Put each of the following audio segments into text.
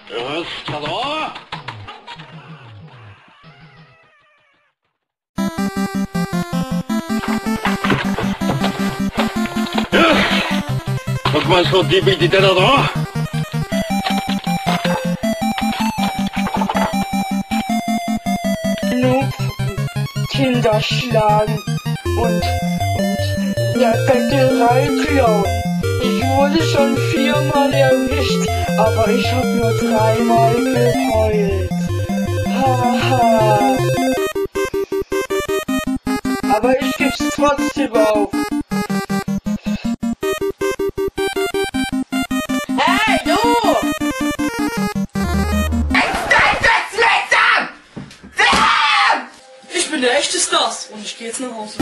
よし、来たぞ。よし、特番賞 DVD 出たぞ。 Kinder schlagen und ja, Bäckerei klauen. Ich wurde schon 4-mal erwischt, aber ich hab nur 3-mal geheult. Haha. Aber ich geb's trotzdem auf. Hey, du! Ich bin der echte Stars und ich geh jetzt nach Hause.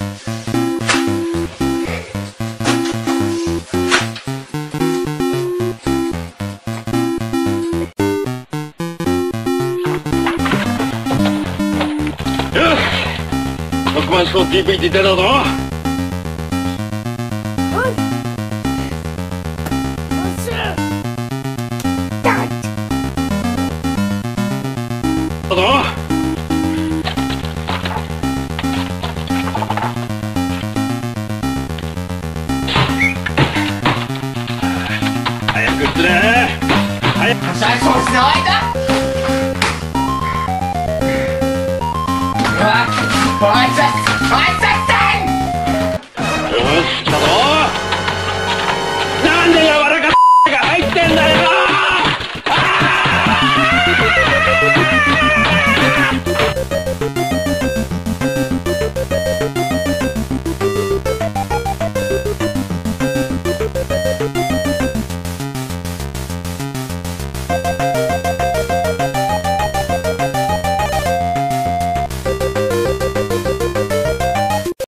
Ja, guck mal, so die bitte da da. Da. Scheiß uns heute! Ja, heute!